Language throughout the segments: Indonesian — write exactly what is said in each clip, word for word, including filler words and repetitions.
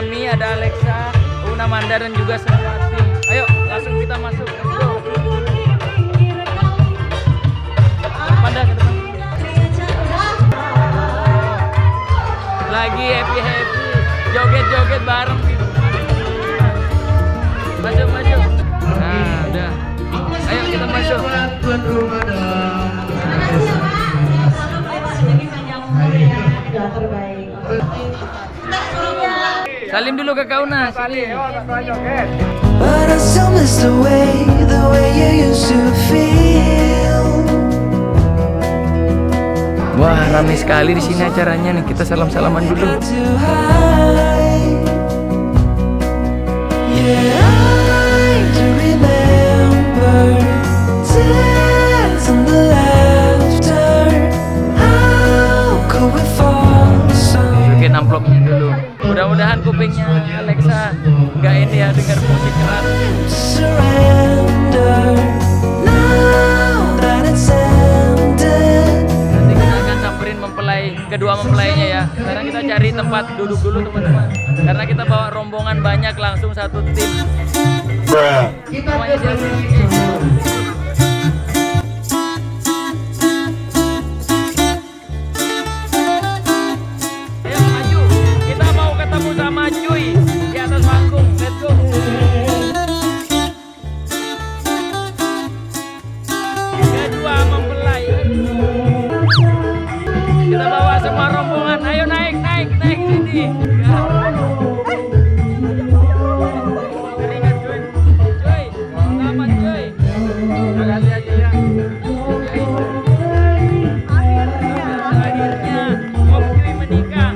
Mami, ada Alexa, Una Manda dan juga Senawati. Ayo langsung kita masuk. Let's go. Manda ke depan. Lagi happy happy, joget joget bareng. Masuk masuk. Nah udah. Ayo kita masuk. Salim dulu ke Kauna. Salim. But I still miss the way, the way you used to feel. Wah, ramai sekali di sini acaranya nih. Kita salam-salaman dulu. Bikin amplopnya dulu. Mudah-mudahan kupingnya Alexa nggak ini ya dengar musik keras. Nanti kita akan samperin mempelai kedua mempelainya ya. Sekarang kita cari tempat duduk dulu teman-teman. Karena kita bawa rombongan banyak langsung satu tim. Semuanya siap. Sama cuy di atas panggung, let's go. Kedua mempelai. Kita bawa semua rombongan. Ayo naik, naik, naik sini. Keringat cuy, cuy, selamat cuy. Makasih aja ya. Akhirnya Om Cuy menikah.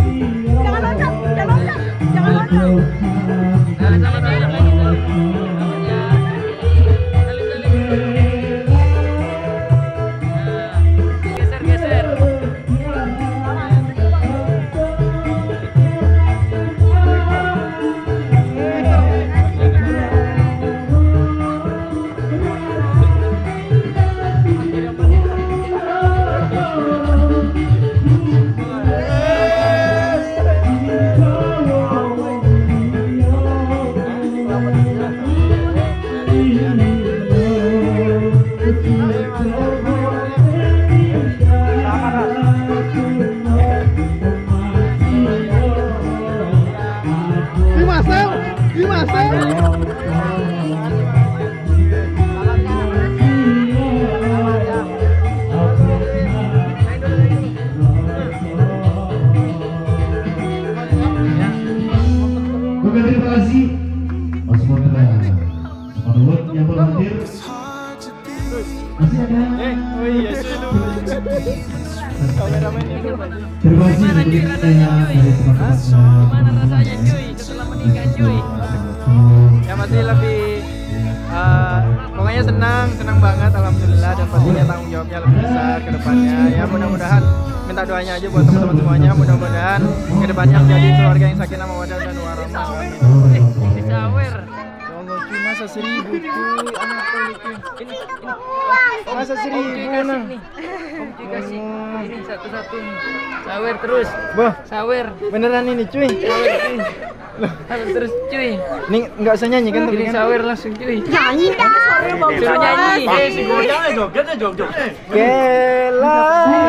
Terima kasih Mas Putra Separuh yang berhadir. Masih ada Eh, oh iya sih lu. Kameramen itu. Terima kasih dari teman-teman. Gimana rasanya cuy setelah menikah cuy? Ya masih lebih uh, pokoknya senang, senang banget alhamdulillah, dan pastinya tanggung jawabnya lebih besar ke depannya. Ya mudah-mudahan minta doanya aja buat teman-teman semuanya, mudah-mudahan ke depannya menjadi keluarga yang sakinah mawaddah dan warahmah. Di sawer. Allah cuy, masa seribu cuy, apa ini cuy? Ini, ini. Masa seribu Om Cuy kasih nah. nih. Om Cuy kasih. Ini satu-satu. Sawer terus. Boh, Sawer. beneran ini cuy. Sawer cuy. Harus terus cuy. Ini nggak usah nyanyi kan? Ini Tapi kan sawer langsung cuy. Nyanyi dah, suaranya bagus Suruh nyanyi. banget. Eh, si goyang joget joget. Kela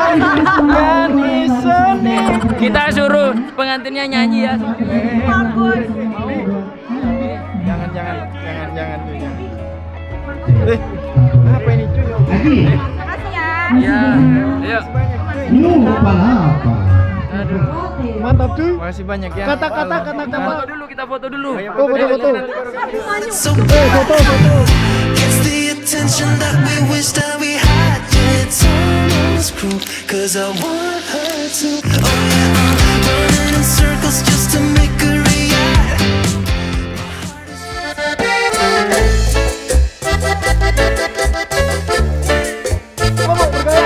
kanisone. Kita suruh pengantinnya nyanyi ya. Bagus. Jangan, jangan, jangan, jangan cuy. Jangan. Eh, apa ini cuy? Makasih ya. Ya. Ayo. Lupa apa? Aduh. Mantap cuy. Makasih banyak ya. Kata-kata, Kita kata-kata. foto dulu, kita foto dulu. Oh, foto, foto. Eh, foto, foto. Gets the attention that we wish that we had. It's almost cruel, cause I want her to. Oh yeah, I'm running in circles just to make her react. Ngomong bergaya.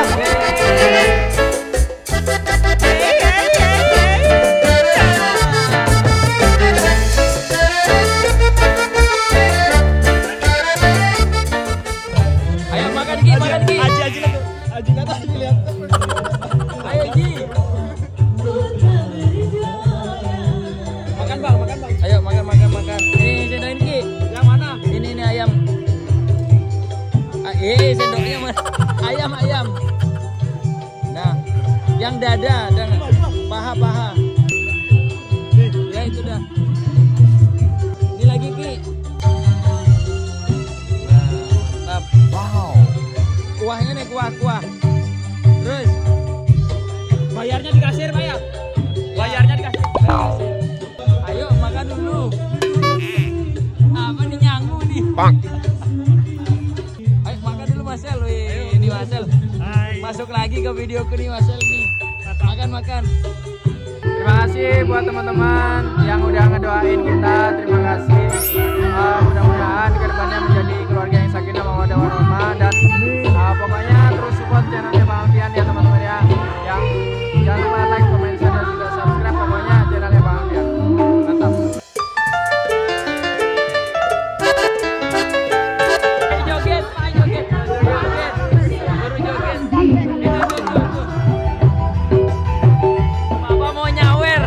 Ayo makan Gi, makan Gi. Aji, aji, aji, aji, aji, lihat. Ayo Gi. Eh, sendoknya mas. Ayam, ayam. Nah, yang dada, dan paha, paha. Ya itu dah. Ini lagi Ki. Nah, wow. Kuahnya nih, kuah, kuah. Terus. Bayarnya di kasir, bayar. Bayarnya di kasir. Ayo makan dulu. Apa nih nyanggu nih? Ayo makan dulu Marcel. Wih, ini Marcel. Masuk lagi ke videoku nih Marcel nih. Makan makan. Terima kasih buat teman-teman yang udah ngedoain kita. Terima kasih. Uh, mudah-mudahan kedepannya menjadi keluarga yang sakinah mawaddah warahmah, dan uh, pokoknya terus support channelnya Bang Alfian ya teman-teman ya. Yang jangan lupa like, comment, share, dan juga subscribe. Pokoknya channelnya Bang Alfian. Mantap. Joget, ayo joget, joget, baru joget. Itu tuh tuh tuh. Papa mau nyawer.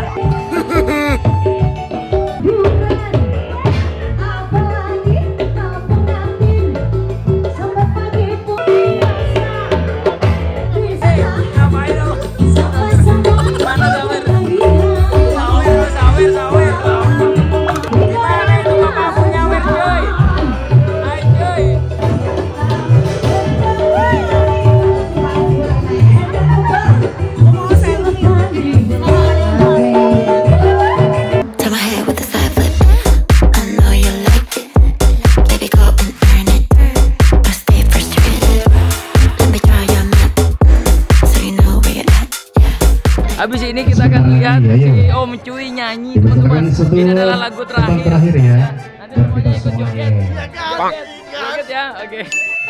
To my head with a side flip. I know you like it. Baby, go and earn it. But stay frustrated. Let me try your method, so you know where you're at. Habis ini kita akan lihat Iya, iya. si Om Cuy nyanyi teman-teman. Dipersembahkan satu Ini adalah lagu terakhir. tebang terakhir ya. Nanti Buat semuanya kita ikut joget. semuanya. Joget, joget ya. Oke.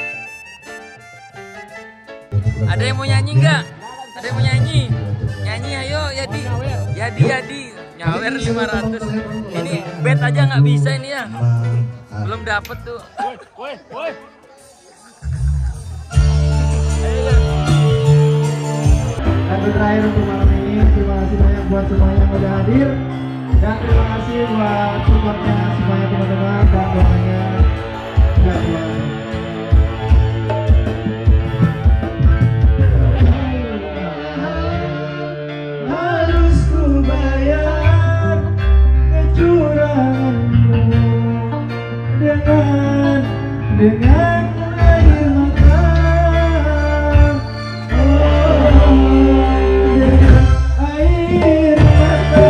Ada yang mau nyanyi nggak? Ada yang mau nyanyi? Nyanyi ayo Yadi. Yadi Yadi. Nyawer lima ratus. Ini bet aja nggak bisa ini ya. Belum dapet tuh. Lagu terakhir untuk malam ini. Terima kasih banyak buat semuanya yang udah hadir, dan terima kasih buat supportnya semuanya teman-teman, dan doanya juga buat harus ku bayar kecuranganmu dengan dengan air mata. Oh, dengan air mata.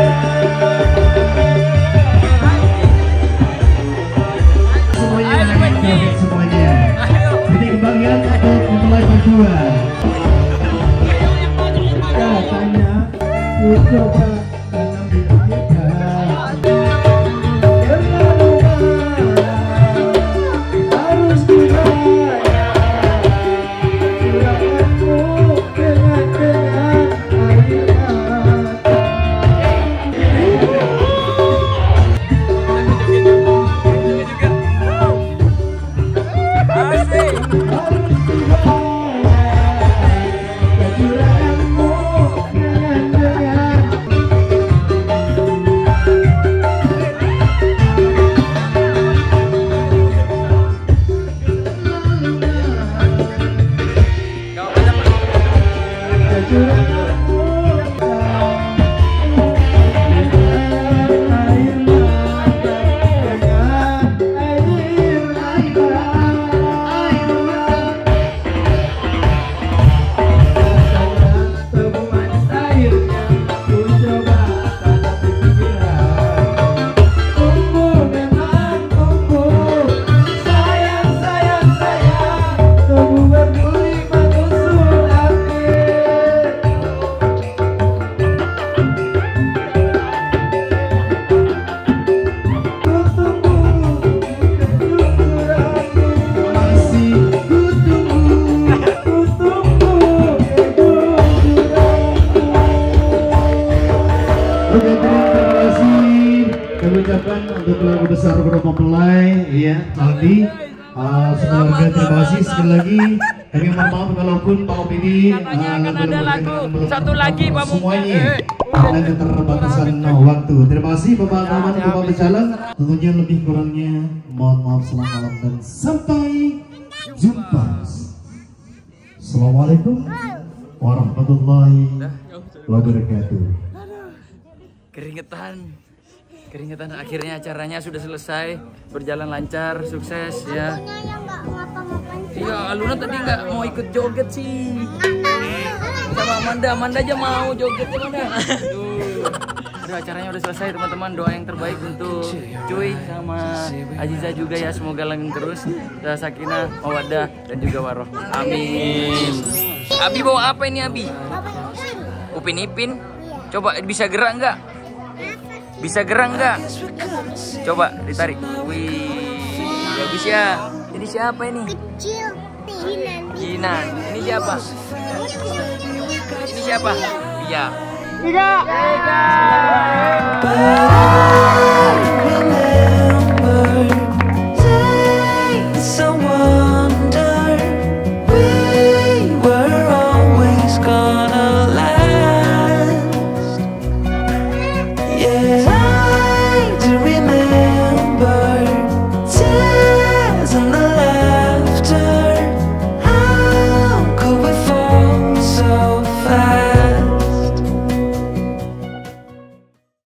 Semuanya yang joget semuanya. Ini kebagian untuk mempelai berdua. Katanya ku coba dalam dipikirkan, karena harus ku bayar kecuranganmu dengan dengan air mata. Asik. Harus ku bayar kecuranganmu dengan dengan. Kau pada Kecuranganmu dengan air mata, dengan air mata, air mata. Rasanya tebu manis airnya, ku coba tatapi pikiran. Tunggu memang tunggu, sayang sayang sayang, tebu berduri menusuk hati. Ku tunggu kejujuranmu, masih ku tunggu, ku tunggu kejujuranmu. Oke, terima kasih. Kami ucapkan untuk keluarga besar grup mempelai, ya, Aldi, uh, sekeluarga terima kasih sekali lagi. Kami mohon maaf kalaupun Pak Opini Katanya akan ada lagu satu lagi, Pak Mung. semuanya Eh, ada keterbatasan waktu. Terima kasih Bapak Taman Bapak Berjalan. Tentunya lebih kurangnya mohon maaf, selamat malam dan sampai jumpa. Assalamualaikum warahmatullahi wabarakatuh. Keringetan, keringetan. Akhirnya acaranya sudah selesai, berjalan lancar, sukses ya. Iya, Aluna tadi nggak mau ikut joget sih. Sama Amanda, Amanda aja mau joget Amanda. Aduh. Aduh, acaranya udah selesai teman-teman. Doa yang terbaik untuk Cuy sama Aziza juga ya, semoga langgeng terus. Sakinah, mawaddah dan juga waroh. Amin. Abi bawa apa ini Abi? Upin Ipin. Coba bisa gerak nggak? Bisa gerak nggak? Coba ditarik. Wih, bagus ya. Ini siapa ini? Kecil. Gina. Ini siapa? Ini siapa? Iya. Tiga. Tiga.